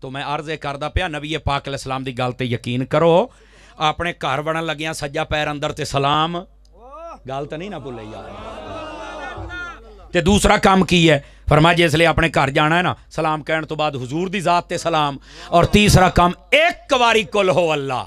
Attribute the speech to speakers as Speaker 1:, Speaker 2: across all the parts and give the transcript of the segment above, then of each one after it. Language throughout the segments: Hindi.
Speaker 1: तो मैं अर्ज करदा पिया नबी पाक अलैहिस्सलाम दी गल ते यकीन करो। अपने घर बनन लगिया सज्जा पैर अंदर ते सलाम, गल तो नहीं ना भुले यार। ते दूसरा काम की है, फरमाया जिसलिए अपने घर जाना है ना, सलाम कहने तो बाद हुजूर दी जात ते सलाम। और तीसरा काम एक बारी कुल हो अल्लाह।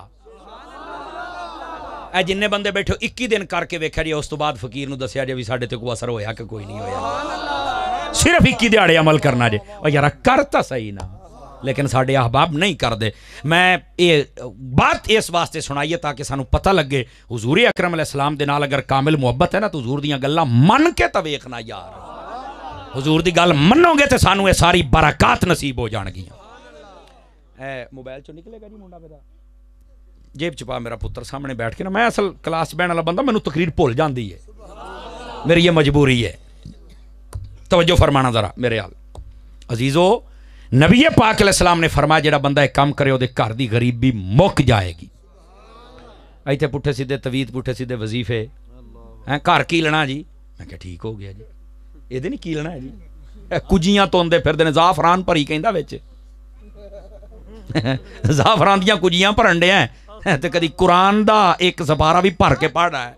Speaker 1: ए जिन्ने बंदे बैठे 21 दिन करके वेख्या जी, उस तो बाद फकीर नूं दस्या जे भी साडे ते कोई असर होया कि कोई नहीं होया। सिर्फ 21 दिहाड़े अमल करना जे। और यार कर तो सही ना, लेकिन साडे अहबाब नहीं करते। मैं ये बात इस वास्ते सुनाई है ताकि सानू पता लगे हुजूर अकरम अलैहिस्सलाम दे नाल अगर कामिल मुहब्बत है ना, तो हुजूर दियां गल्लां मन के तो वेखना यार। हुजूर दी गल मनोगे तो सानू ये सारी बरकत नसीब हो जाणगियां। ए मोबाइल चो निकलेगा जी मुंडा मेरा, जेब च पा मेरा पुत्र सामने बैठ के ना। मैं असल क्लास बहन वाला बंदा, मैनू तकरीर भुल जाती है, मेरी ये मजबूरी है। तवज्जो फरमाना जरा मेरे हाल अजीजो। नबी पाक अलैहिस्सलाम ने फरमाया जेड़ा बंदा एक काम करे, ਉਹਦੇ घर की गरीबी मुक जाएगी। इतने पुठे सीधे तवीत, पुठे सीधे वजीफे हैं, घर कीलना जी। मैं क्या ठीक हो गया जी, ये नहीं कीलना है जी। कुजियां तोंदे फिरदे ने, जाफरान भरी कहंदा विच जाफरान दियां कुजियां भरन डे हैं, ते कदी कुरान दा एक सपारा भी भर के पढ़ रहा है।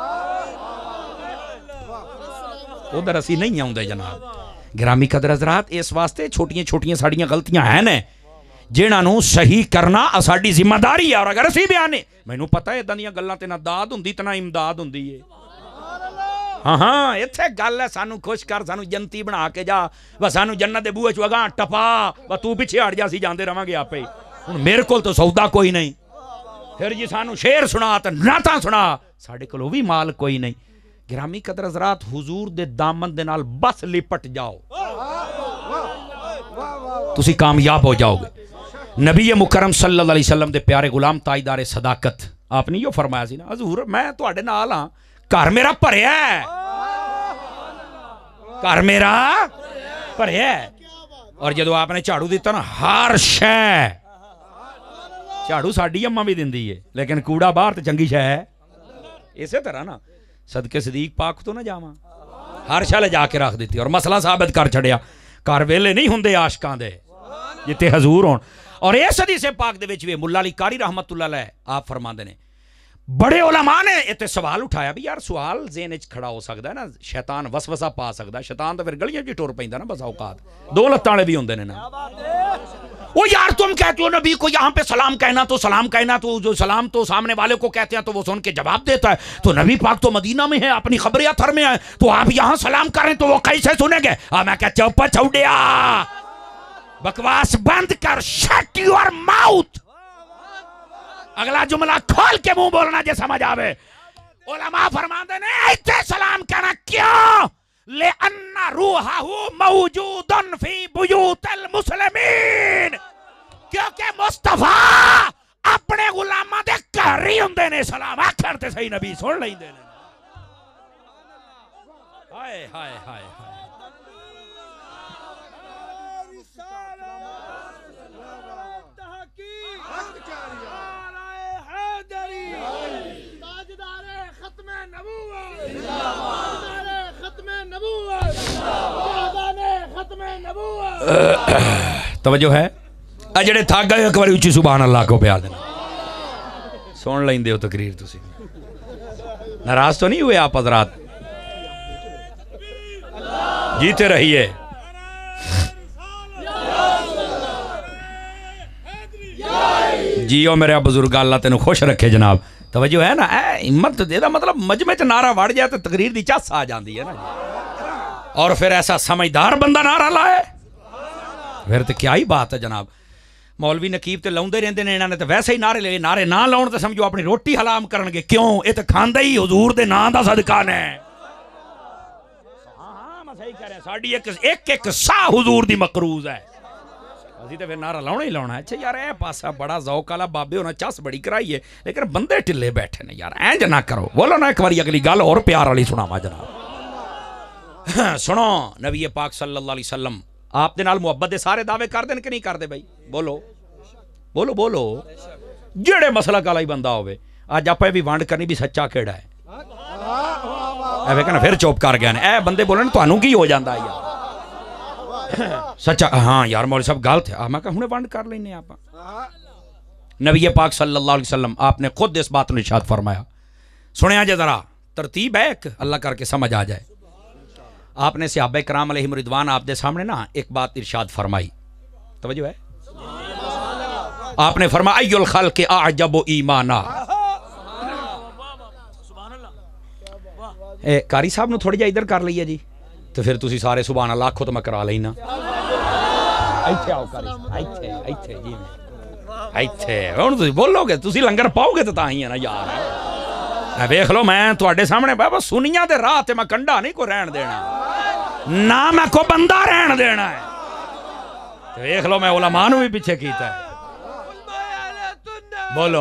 Speaker 1: उधर असी नहीं आउंदे जनाब। गिरामी कदर हज़रात, इस वास्ते छोटियां छोटियां साड़ियां गलतियां हैं ने, जिन्हां नूं सही करना साडी जिम्मेदारी है। और अगर असी बयाने, मैनूं पता है इदां दियां गल्लां ते ना दाद हुंदी ते ना इमदाद हुंदी है। हाँ हाँ, इत्थे गल है, सानू खुश कर, सानू जन्नती बना के जा, बस सानू जन्नत दे बूहे चों अगां टपा, बस तू पिछे हट जा, असीं जांदे रवांगे आपे। हुण मेरे कोल तो सौदा कोई नहीं, फिर जी सानू शेर सुना ते नातां सुना, साडे कोल भी माल कोई नहीं। गिरामी कदर हज़रात, हुजूर दे दामन दे नाल बस लिपट जाओ, तुसी कामयाब हो जाओगे। नबी मुकरम सल्लल्लाहु अलैहि वसल्लम दे प्यारे गुलाम ताईदारे सदाकत, आपने यो फरमाया सी ना, हजूर मैं तुहाडे नाल हां, घर मेरा भरिया है, घर मेरा भरिया है। और जदों आपने झाड़ू दिता ना, हर शै, झाड़ू साडी अम्मा भी दिंदी है, लेकिन कूड़ा बाहर तो चंगी शै है। इसे तरह ना सदके सदीक पाक तो ना जावा, हर शै ले जाके रख दी और मसला साबित कर छड़िया। घर वेले नहीं होंदे आशकां दे जिते हजूर होण। और इस हदीस पाक दे विच वे मुल्ला अली कारी रहमतुल्लाह अलैह आप फरमांदे ने, बड़े उलमा ने इत्ते सवाल उठाया भी यार सवाल ज़हन विच खड़ा हो सकता है ना, शैतान वसवसा पा सकता है। शैतान तो फिर गलियां च टुर पैंदा ना, बस औकात दो लत्तां वाले भी होंदे ने ना। ओ यार तुम कहते हो नबी को यहाँ पे सलाम कहना तो सलाम कहना, तो जो सलाम तो सामने वाले को कहते हैं तो वो सुन के जवाब देता है, तो नबी पाक तो मदीना में है, अपनी खबर अथर में है, तो आप यहाँ सलाम करें तो वो कैसे सुनेंगे? मैं क्या चौपा छौड़िया, बकवास बंद कर, शट योर माउथ। अगला जुमला खोल के मुंह बोलना जे समझ आवे। उलमा फरमाते ने इत्थे सलाम कहना क्यों? ले अन्ना रूहहू मौजूदन फी बुयूतिल मुस्लिमीन, क्योंकि मुस्तफा अपने गुलामां दे घर ही हुंदे ने सलाम आखण ते सही नबी सुन लैंदे ने। हाय हाय हाय हाय, तवज्जो है? जेड़े थक गए एक बार उच्ची सुभान अल्लाह को प्यार देना, सुन लेंदे हो तकरीर। तुसी नाराज तो नहीं हुए आप हजरात? जीते रहिए। जियो मेरे बुजुर्ग, अल्लाह तेन खुश रखे जनाब। तवज्जो है ना? हिम्मत देदा मतलब मजमे च नारा वड़ जाए तो तकरीर दी चस आ जाती है ना। और फिर ऐसा समझदार बंदा नारा लाए, फिर तो क्या ही बात है जनाब। मौलवी नकीब तो लाउंदे रहंदे ने, इन्होंने तो वैसे ही नारे ले, नारे ना लाउण तो समझो अपनी रोटी हलाम करनगे। क्यों? ये तो खांदा ही हुजूर दे नाम दा सदका ने। हाँ मैं सही कह रहा, साडी एक सा हुजूर दी मकरूज है, असी तो फिर नारा लाउना ही लाउना है। अच्छा यार ए पासा बड़ा ज़ौक वाला बाबे होना चस बड़ी कराई है, लेकिन बंदे ढिले बैठे ने यार, इंज ना करो। बोलो ना एक बारी अगली गल और प्यार वाली सुनावा जनाब। सुनो, नबी पाक सल्लल्लाहु अलैहि वसल्लम आप दे नाल मुहब्बत दे सारे दावे कर देन कि नहीं करते भाई? बोलो बोलो बोलो। जेड़े मसला काला ही बंदा होवे, अज आप भी वंड करनी भी सच्चा केड़ा है, कहना फिर चुप कर गए। ए बंदे बोलन तुहानू की हो जाता यार? सच्चा हाँ यार मौलवी साहब गलत है। मैं कहा हुणे वंड कर लेने आप। नबी पाक सल्लल्लाहु अलैहि वसल्लम आपने खुद इस बात को इरशाद फरमाया, सुनिया जे जरा तरतीब है एक अल्लाह करके समझ आ जाए। आपने सहाबा किराम अलैहिम रिदवान आपके सामने ना एक बात इरशाद फरमाई, तवज्जो है। आपने फरमाया अय्युल खल्क़ि अअजबु ईमाना। कारी साहब ने थोड़ी जा इधर कर लिया जी, तो फिर तुसी सारे सुभान अल्लाह आखो तो मैं करा लेना। इत्थे आओ कारी इत्थे इत्थे जी इत्थे हुण तुसी बोलोगे, तुसी लंगर पाओगे तो तां ही है ना यार। वेख लो मैं तुहाडे सामने बाबा सुनिया दे राह ते मैं कंडा नहीं को रहन देना ना, मैं को बंदा रहन देना है। तो वेख लो मैं उलमा नूं भी पीछे कीता है। बोलो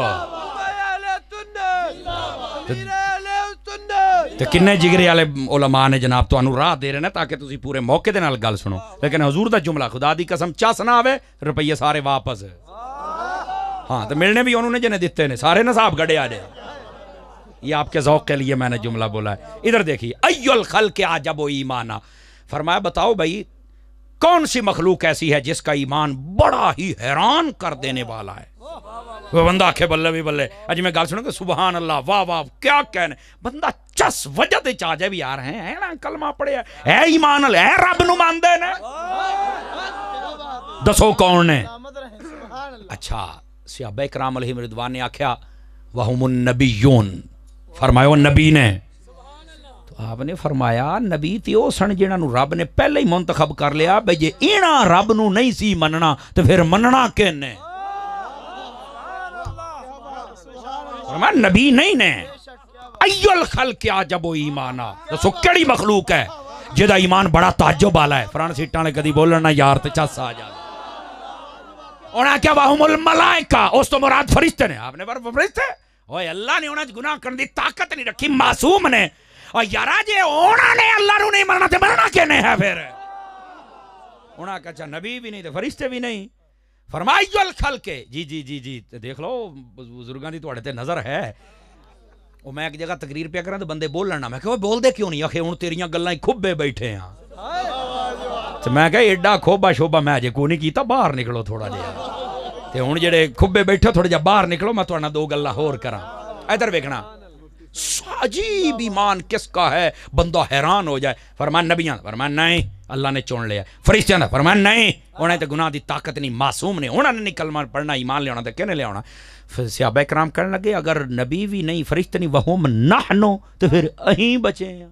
Speaker 1: तो किन्ने जिगरे वाले उलमा ने जनाब तुहानू राह दे रहे ने ताकि तुसी पूरे मौके दे नाल गल सुनो। लेकिन हजूर दा जुमला खुदा दी कसम चस ना आवे रुपये सारे वापस। हाँ तो मिलने भी उन्होंने जिन्हें दिते ने सारे नसाब गड़े आ जाए। ये आपके ज़ौक़ के लिए मैंने जुमला बोला है। इधर देखिए अय्युल खल्क़ि अअजबु ईमाना। फरमाया बताओ भाई कौन सी मखलूक ऐसी है जिसका ईमान बड़ा ही हैरान कर देने वाला है। वो बंदा आखे बल्ले भी बल्ले, अज मैं गल सुनो सुबहान अल्लाह वाह वाह क्या कहने, बंदा चस वजह ते चा जाए भी यार है ना कलमा पढ़िया है ईमान है रब नूं मानदे ने। दसो कौन ने? अच्छा सहाबा किराम अलैहिम रिदवान ने आख्या वहुमुन नबिय्यून, फरमाया नबी ने। तो आपने फरमाया नबी ते ओ सन जिन्हां नूं रब ने पहले ही मुंतखब कर लिया बई जे इना रब नूं नहीं सी मनना तो फिर मनना किने? नबी नहीं ने। अय्युल खल्क़ि अअजबु ईमाना। दसो केड़ी मखलूक है जिहदा ईमान बड़ा ताज्जुब वाला है। फ्रंट सीटां ने कदी बोलण ना यार ते चस आ जाए। उन्हें क्या वाहुमुल मलाइका, उस तो मुराद फरिश्ते ने। आपने पर फरिश्ते ओए अल्लाह ने उन्हें गुनाह करने की ताकत नहीं रखी, मासूम ने। और यारा जे उन्होंने अल्लाह नूं नहीं मरना ते मरना किने है फिर? उन्हें कहा अच्छा नबी भी नहीं तो फरिश्ते भी नहीं। फरमाया अय्युल खल्क़ि जी जी जी जी देख लो बुजुर्गों की तुहाडे ते नज़र है। वो मैं एक जगह तकरीर पे करा तो बंदे बोलन ना, मैं कहा बोलते क्यों नहीं? आखे हुण तेरियां गल्लां खुब्बे बैठे हैं। तो मैं कहा एडा खोबा शोबा मैं अजे कोई नहीं कीता, बाहर निकलो थोड़ा जिहा। ते हुण जेड़े खुब्बे बैठे थोड़ा जिहा बाहर निकलो, मैं तुहाडे नाल दो गल्लां होर करां। इधर वेखना अजीब ईमान किसका है बंदा हैरान हो जाए। फरमान नबियां, फरमान नहीं अल्लाह ने चुन लिया। फरिश्तियां दा फरमान नहीं उन्हें तो गुनाह की ताकत नहीं, मासूम ने उन्होंने नहीं कलमा पढ़ना ईमान लिया तो किने लिया। फिर सहाबा किराम कहने लगे अगर नबी भी नहीं फरिश्ते नहीं वहुम नहनु तो फिर अहीं बचे हैं।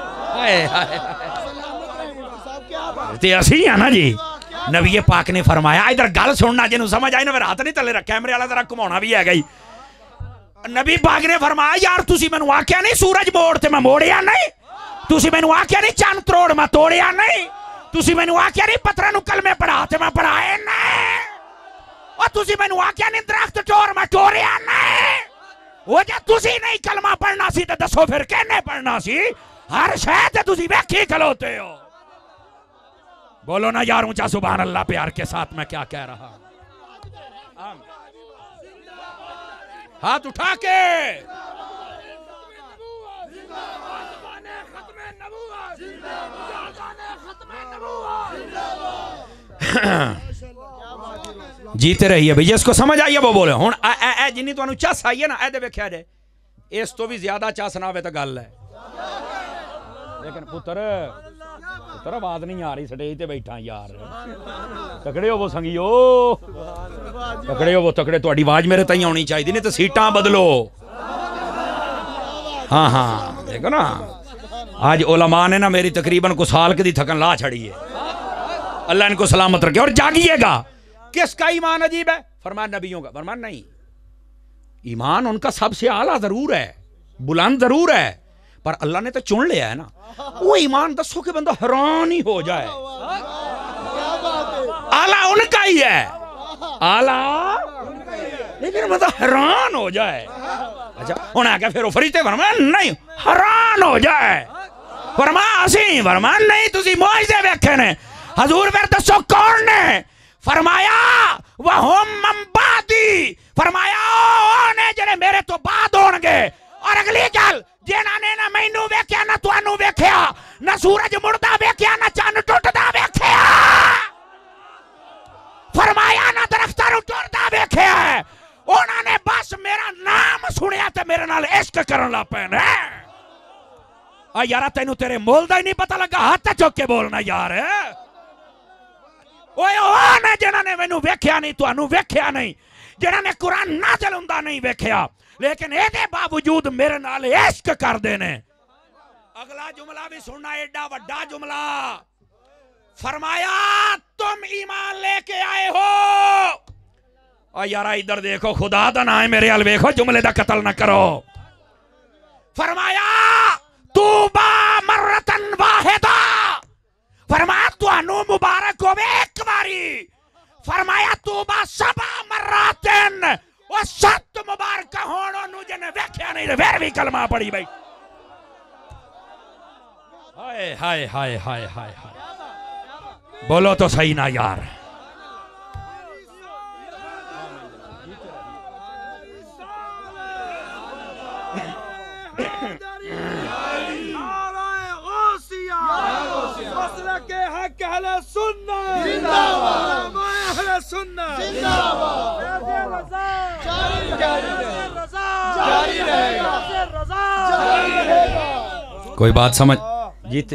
Speaker 1: ते असी है ना जी। नबी पाक ने फरमाया इधर गल सुनना जिन्हों समझ आई ना फिर हाथ नहीं थले रख, कैमरे वाला जरा घुमाना भी है गई। नबी पाक ने फरमाया यार तुसी मैनू आख्या नहीं सूरज मोड़ ते मैं मोड़िया नहीं, तुसी मैनू आख्या नहीं चंद त्रोड़ मैं तोड़िया नहीं, तुसी मैनू आख्या नहीं पत्थरां नूं कलमे पढ़ा ते मैं पढ़ाए नहीं, और तुसी मैनू आख्या नहीं दरख्त टोर मैं टोरिया नहीं। वो जे तुसी नहीं कलमा पढ़ना सी ते दसो फिर कहने पढ़ना सी? हर शय ते तुसी वेखी खलोते हो। बोलो ना यार ऊंचा सुभान अल्लाह प्यार के साथ मैं क्या कह रहा। हाथ उठा के जीते रहिए भैया, इसको समझ आइए वो बोले हुण जिन्नी तुहानू चस आई है ना ए वेख्या जे इस तो भी ज्यादा चस ना होवे तो गल है। लेकिन पुत्र आवाज नहीं आ रही, स्टेज ते बैठा यार। तकड़े हो वो संगियो, तकड़े हो वो तकड़े, तुहाडी आवाज मेरे ताईं आनी चाहिए नहीं तो सीटां बदलो। हाँ हाँ देखो ना आज उलमा ने ना मेरी तकरीबन को साल की थकन ला छड़ी है। अल्लाह इनको सलामत रखे और जागिएगा। किसका ईमान अजीब है? फरमान नबियों का। फरमान नहीं, ईमान उनका सबसे आला जरूर है, बुलंद जरूर है, पर अल्लाह ने तो चुन लिया है ना। वो ईमान दसो कि बंदा हैरान ही हो जाए। आला उनका ही है, आला लेकिन बंदा हैरान हो जाए। अच्छा उन्हें आके फिर फरिश्ते फरमान नहीं हैरान हो जाए। फरमान असी फरमान नहीं तुसी मुआजिज़े वेखे ने। हजूर फिर दसो कौन ने? फरमाया वह हम बादी, फरमाया ओने जेड़े मेरे तो बाद होणगे। और अगली गल जिन्हां ने ना मैनू वेख्या ना तुहानू वेख्या, ना सूरज मुड़दा वेख्या ना चंद टुटदा वेख्या। करन लग पे ने। यार तेनू तेरे मोल दा ही नहीं पता लगा, हाथ चुक के बोलना यार। ओए ओ ने जिन्हां ने मैनू वेख्या नहीं, तुहानू वेख्या नहीं, जिन्हां ने कुरान नाज़िल हुंदा नहीं वेख्या, लेकिन एदे बावजूद मेरे नाल इश्क करदे ने। अगला जुमला भी सुनना, एडा वड्डा जुमला। फरमाया तुम ईमान लेके आए हो। और यार इधर देखो, खुदा दा नाम है मेरे अल वेखो, जुमले दा कत्ल ना करो। फरमाया तूबा मर्रतन वाहिदा, फरमाया तुहानू मुबारक होवे एक बारी। फरमाया तूबा सबा मर्रातिन, ओ 7 मुबारक होण ओनू जिन्हें वेख्या नहीं फिर भी कलमा पढ़ी भाई। हाय हाय हाय हाय हाय हाय, बोलो तो सही ना यार। कोई बात समझ जीते।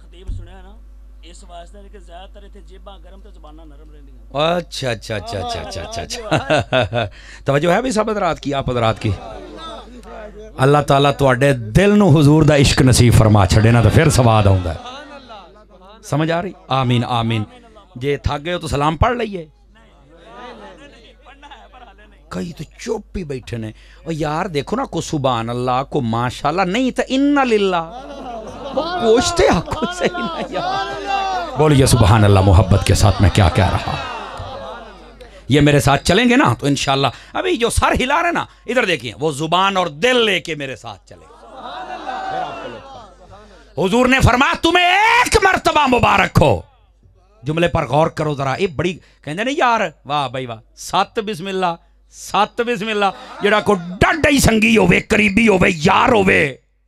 Speaker 1: अच्छा अच्छा अच्छा अच्छा अच्छा अच्छा अच्छा तवज्जो है भी सब हज़रात की, आप हज़रात की। अल्लाह ताला तुहाडे दिल नू हुजूर दा इश्क नसीब फरमा छड़े ना, तो फिर स्वाद आउंदा है। समझ आ रही? आमीन आमीन। जे थक गए हो तो सलाम पढ़ लीजिए। कई तो चुप ही बैठे ने। और यार देखो ना, को सुभान अल्लाह, को माशाल्लाह, नहीं तो इन्ना लिल्लाह पूछते आपको सही ना यार। बोलिए सुभान अल्लाह मोहब्बत के साथ। मैं क्या कह रहा, ये मेरे साथ चलेंगे ना तो इंशाल्लाह। अभी जो सर हिला रहे ना, इधर देखिए, वो जुबान और दिल लेके मेरे साथ चले। हुजूर ने फरमाया तुम्हें एक मर्तबा मुबारक हो। जुमले पर गौर करो जरा, ये बड़ी कहते नहीं यार, वाह भाई वाह। 7 बिस्मिल्लाह, 7 बिस्मिल्लाह। जेड़ा को डाडा ही संगी होवे, करीबी होवे, यार होवे,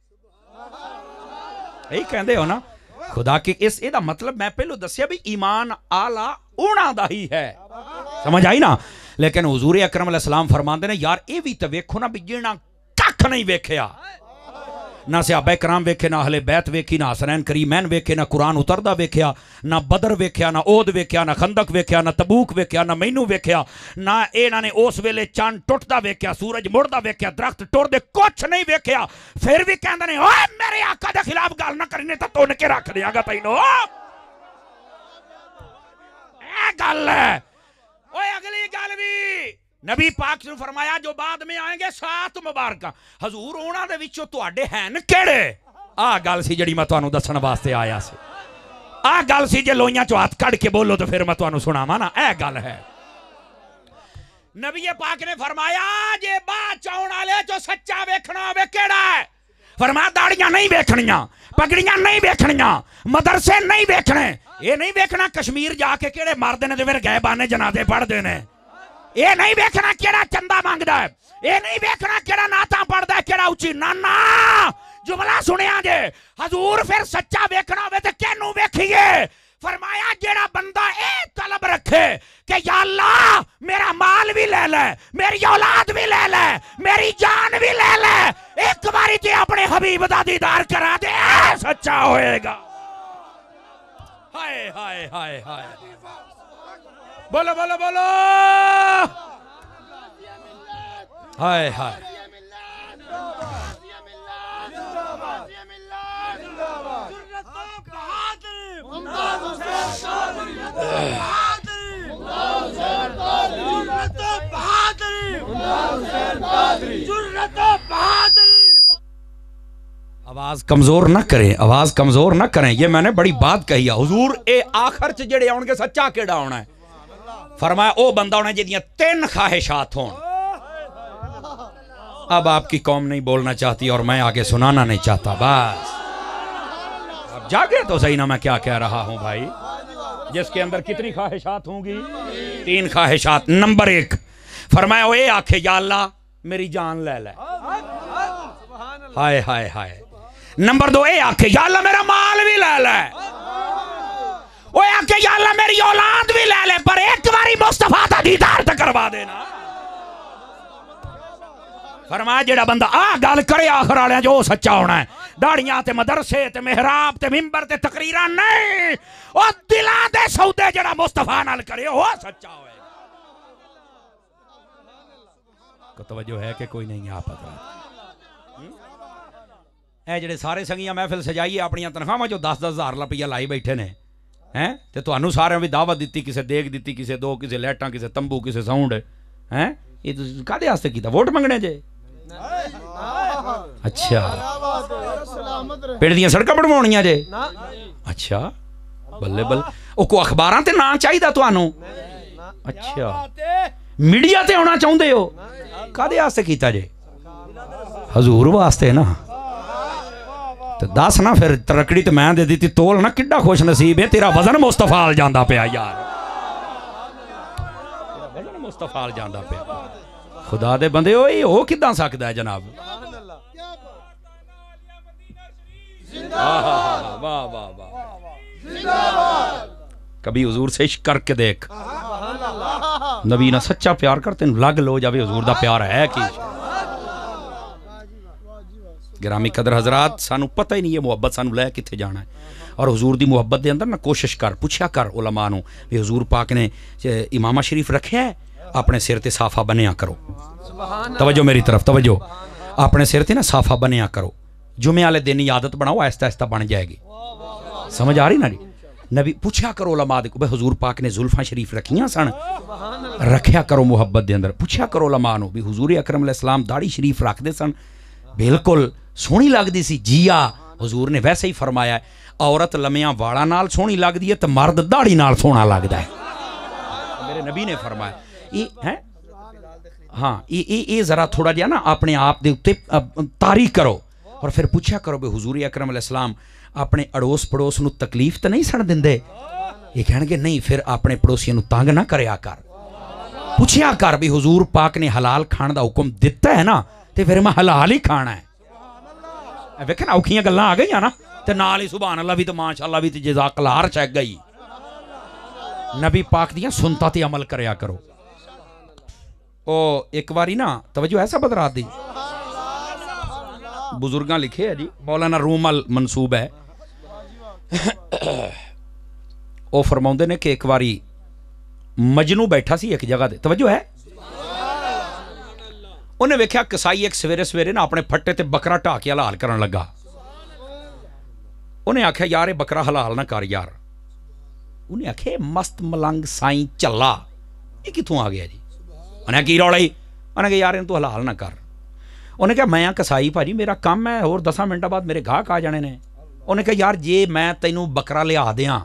Speaker 1: यही कहते हो ना खुदा की। इस एदा मतलब मैं पहले दसिया भी ईमान आला उना दा ही है। समझ आई ना? लेकिन हुजूर अकरम अलैहि सलाम फरमाते ने यार ये भी तो वेखो ना भी जिन्ना कख नहीं वेख्या, ना सहाबा कराम वेखे, ना अहले बैत वेखी, ना हसनैन करीमैन वेखे, ना कुरान उतरदा वेख्या, ना बदर वेख्या, ना ओद वेख्या, ना खंदक वेख्या, ना तबूक वेख्या, ना मैनू वेख्या, ना इन्हां ने उस वेले चंद टुटदा वेख्या, सूरज मुड़दा वेख्या, दरख्त टुरदे, कुछ नहीं वेख्या। फिर भी कहंदे ने ओए मेरे आका दे खिलाफ गल ना करनी तो तुन के रख देंगा तैनूं। ए गल है। ओए अगली गल भी नबी पाक ने फरमाया जो बाद में आएंगे 7 मुबारक। हजूर उन्हां दे विचों तुहाडे हैन केड़े? आ गल सी जिहड़ी मैं तुहानूं दस्सण वास्ते आया सी। आ गल सी, जे लोइयां चों हाथ कढ के बोलो तो फिर मैं तुहानूं सुणावां ना। ए गल है। नबी पाक ने फरमाया जे बात चाउण वाले चो सच्चा वेखना होवे केड़ा है? फरमाया दाड़ियां नहीं वेखणियां, पगड़ियां नहीं वेखणियां, मदरसे नहीं वेखणे। ये नहीं वेखना कश्मीर जाके केड़े मरदे ने ते फिर गैबाने जनाजे पढ़दे ने। ये नहीं वेखना केड़ा चंदा मांगदा है। ये नहीं वेखना केड़ा नाता पढ़दा है, केड़ा उची नाना। जुमला सुनिया जे, हजूर फिर सच्चा वेखना होवे ते केनू वेखिए? फरमाया जेड़ा बंदा ए तलब रखे कि या अल्लाह मेरा माल भी ले ले, मेरी औलाद भी ले ले, मेरी जान भी ले ले, एक बारी ते अपने हबीब दा दीदार करा दे, सच्चा होएगा। हाय हाय हाय हाय, बोलो बोलो बोलो, हाय हाय। आवाज कमजोर ना करें, आवाज कमजोर ना करें। ये मैंने बड़ी बात कही है। हुजूर ए आखिर च जेड़े आउणगे सच्चा केड़ा होना है? फरमाया ओ बंदा होना जिहदियां 3 ख्वाहिशात हों। अब आपकी कौम नहीं बोलना चाहती और मैं आगे सुनाना नहीं चाहता। बस अब जागे तो सही ना मैं क्या कह रहा हूं भाई। जिसके अंदर कितनी ख्वाहिशात होंगी? 3 ख्वाहिशात। नंबर 1 फरमाया वो ये आखे या अल्लाह मेरी जान ले ले, हाय हाय हाय। नंबर 2 ये आखे या अल्लाह मेरा माल भी ले ले, वो आखे या अल्लाह मेरी औलाद भी ले ले, पर एक बारी मुस्तफा दा दीदार तो करवा देना। फरमाया जेड़ा बंदा आ गल करे आखिर वाले जो सच्चा होना है। दाड़ियां ते मदरसे ते मेहराब ते मिंबर ते तकरीरां नहीं, ओ दिलां दे सौदे जेड़ा मुस्तफा नाल करे ओ सच्चा होए। को तवज्जो है कि कोई नहीं आप पता ए जेड़े सारे संगियां महफिल सजाइए अपनी तनख्वाहां जो 10-10 हज़ार रुपया लाई बैठे ने हैं ते तुहानू सारे भी दावत दी, किसे देख दी, किसे दो, किसे लाइटां, किसे तंबू, किसे साउंड हैं। ये तुसीं कादे वास्ते कीता? वोट मंगने जे? अच्छा पिंड दियां सड़कां बनवाउणियां जे? अच्छा बल्ले बल्ले। ओ को अखबारां ते नां चाहिदा तुहानू? अच्छा मीडिया ते आउणा चाहुंदे हो? कादे वास्ते कीता जे? हजूर वास्ते ना। तो दस ना फिर तरकड़ी तो मैं दे दी तोल ना, किड्डा खुश नसीब है तेरा वजन मुस्तफा अल जांदा पिया यार, वजन मुस्तफा अल जांदा पिया। खुदा दे बंदे हो किदां सकदा है जनाब? वाह वाह वाह। कभी हुजूर से इश्क करके देख, नबी ना सच्चा प्यार कर, तेन लग लो जावे हुजूर दा प्यार है कि। गिरामी कदर हजरात, सानू पता ही नहीं है मुहब्बत सानू लै कित्थे जाना है। और हुजूर दी मुहब्बत दे अंदर ना कोशिश कर, पुछया कर उलमा नू भी हुजूर पाक ने इमामा शरीफ रखिया है, अपने सिर ते साफा बनिया करो। तवज्जो मेरी तरफ तवज्जो, अपने सिर ते ना साफा बनिया करो। जुमे वाले दिन ही आदत बनाओ, आहिस्ता आहिस्ता बन जाएगी। समझ आ रही ना जी? नबी पुछया करो उलमा दे, भाई हुजूर पाक ने जुल्फा शरीफ रखियां सन, रखिया करो मुहब्बत दे अंदर। पुछया करो उलमा नू भी हुजूर अकरम अलैहिस्सलाम दाढ़ी शरीफ रखते सन, बिल्कुल सोहनी लगदी सी जिया। हुजूर ने वैसे ही फरमाया है, औरत लम्मियां वाला नाल सोहनी लगदी है तो मर्द दाढ़ी नाल सोहना लगदा है। मेरे नबी ने फरमाया ये है। हाँ ये जरा थोड़ा जिहा ना अपने आप दे उत्ते तारीख करो और फिर पूछा करो भी हुजूर अकरम अलैहिस्सलाम अपने अड़ोस पड़ोस नू तकलीफ तो नहीं सन दिंदे? ये कहणगे नहीं, फिर अपने पड़ोसियों नू तंग ना करया कर। पूछया कर भी हुजूर पाक ने हलाल खाण दा हुक्म दिता है ना, तो फिर मैं हलाल ही खाना है। वेख ना औखियां गल्लां आ गई ना, ते नाल ही सुभान अल्लाह भी तो माशाअल्लाह भी तो जज़ाकल्लाह हर चैक गई। नबी पाक दियां सुन्नतां ते अमल करया करो। ओ एक बारी ना तवज्जो ऐसा बदरात दी बुजुर्गां लिखे है जी, मौलाना रूमल मनसूब है। ओ फरमाउंदे ने कि एक बारी मजनू बैठा सी एक जगह ते, तवज्जो है, उन्हें वेख्या कसाई एक सवेरे सवेरे ना अपने फट्टे ते बकरा ढा के हलाल करन लगा। उन्हें आख्या यार ये बकरा हलाल ना कर यार। उन्हें आख्या मस्त मलंग साईं चला ये कित्थों आ गया जी? उन्हें की रौला ही? उन्हें कहा यार इन तू हलाल ना कर। उन्हें कहा मैं कसाई भाजी मेरा काम है, होर 10 मिनटों बाद मेरे गाहक आ जाने ने। उन्हें कहा यार जे मैं तेनू बकरा लिया दियां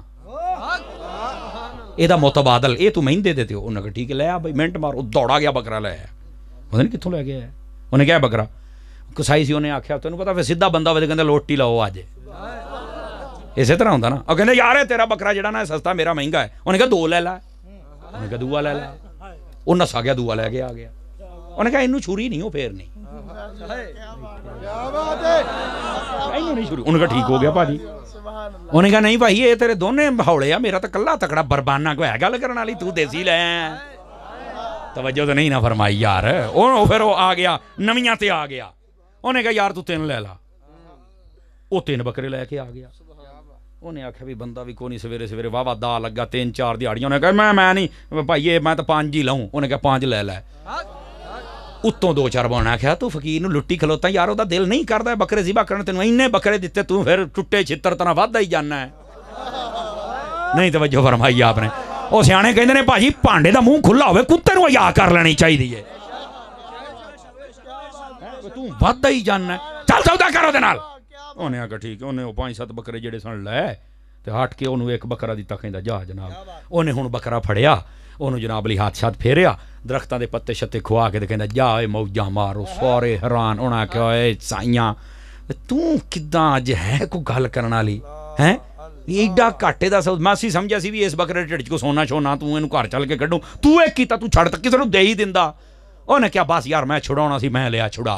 Speaker 1: एदा मुतबादल ये तू मैनू दे देते हो। उन्हें कहा ठीक है ले आ भाई, मिनट मार। दौड़ा गया बकरा ले आया। पता नहीं कित्थों लै गया है। उन्हें क्या बकरा? कसाई सी, उन्हें आख्या तेन पता फिर सीधा बंदा वे कहते लोटी लाओ अज। इसे तरह होंदा ना। और कहते यार है तेरा बकरा जड़ा ना सस्ता मेरा महंगा है। उन्हें कहा 2 ले ला। उन्हें कहा दूआ ले ला। वो नसा गया, दूआ लैके आ गया। उन्हें कहा इनू छुरी नहीं हो फेर नहीं। उन्हें कहा ठीक हो गया भाजी। उन्हें कहा नहीं भाई ये तेरे दोने हौले आ, मेरा तो कला तकड़ा बरबाना कोई है गल करने वाली, तू देसी लै। तवज्जो तो नहीं ना फरमाई यार। ओ फिर वो आ गया नवियां ते आ गया। उन्हें कहा यार तू 3 ले ला। वो 3 बकरे लैके आ गया। उन्हें आख्या भी बंदा भी कोई सवेरे सवेरे वाह वाह दा लगा 3-4 दिहाड़ियां। उन्हें कहा मैं नहीं भाई ये मैं तो 5 ही लाऊं। उन्हें कहा 5 ले लै। उत्तों 2-4 बना आख्या तू फकीर नू लुट्टी खलोता यार, ओदा दिल नहीं करदा बकरे ज़िबा करन, तेन इन्ने बकरे दिते तू फिर टुट्टे छित्तर तना वादा ही जाना है। नहीं तवज्जो फरमाई आपने। वो सियाणे कहंदे ने भाजी भांडे दा मूँह खुला होवे कुत्ते नू हया कर लेनी चाहिदी है। तू वादा ही जाना चल सौदा कर ओदे नाल। उन्हें आख्या ठीक है। उन्हें 5-7 बकरे जेडे सन लै ते हट के उन्होंने एक बकरा दिता, कहंदा जा जनाब। उन्हें हुण बकरा फड़िया, उन्होंने जनाब अली हाथ शाथ फेरिया, दरख्तां दे पत्ते शत्ते खुआ के कहंदा जा ए मौजा मारो। सारे हैरान। उन्हें आख्या ए साइयां तू किदां अज है कोई गल करन वाली है? एडा घाटे दा सौदा। मासी समझिया सी भी इस बकरे ढिड च को सोना शोना, तू इनू घर चल के कड्डू, तू ये कीता, तू छड़ तक किसी नू दे ही दिंदा। उन्हें क्या बस यार मैं छुड़ाउणा सी, मैं लिया छुड़ा।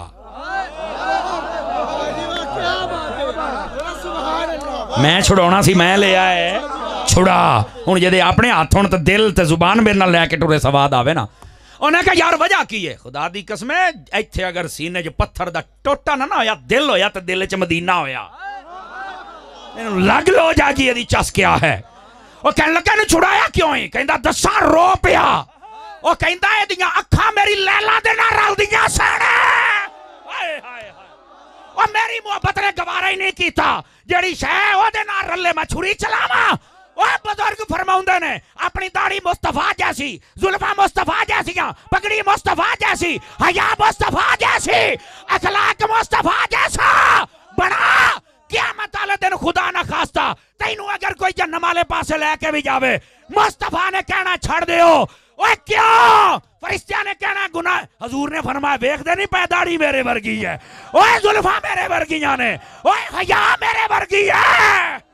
Speaker 1: मैं छुड़ाउणा सी, मैं लिया है छुड़ा। हुण जदे अपने हाथ होण ते दिल ते जुबान मेरे नाल लैके टुरे सवाद आवे ना। उन्हें कहा यार वजह की है? खुदा दी कसम इत्थे अगर सीने च पत्थर दा टोटा ना होया दिल होया तो दिल च मदीना होया। लग लो जागी यदि चस क्या है। वो कहने लगा इन्हू छुड़ाया क्यों है? कहंदा दसा रो पिया। वो कहंदा एदियां अखां मेरी लैला दे नाल रलदियां सन। हाय हाय और मेरी मोहब्बत ने गवारा ही नहीं कीता जेड़ी शै ओदे नाल रले मैं छुरी चलावां। ओए बुजुर्ग फरमाउंदे ने अपनी दाढ़ी मुस्तफा जैसी, जुल्फा मुस्तफा जैसियां, पगड़ी मुस्तफा जैसी, हया मुस्तफा जैसी, अखलाक मुस्तफा जैसा बना। क़यामत वाले दिन खुदा ना खास्ता तैनू अगर कोई जन्नत वाले पासे लेके भी जावे मुस्तफा ने कहना छड़ दियो। ओए क्यों? फरिश्तिया ने कहना गुनाह। हजूर ने फरमाया वेखदे नहीं पै दाढ़ी मेरे वर्गी है, ओए जुल्फा मेरे वर्गियां ने, ओए हया मेरे वर्गी है।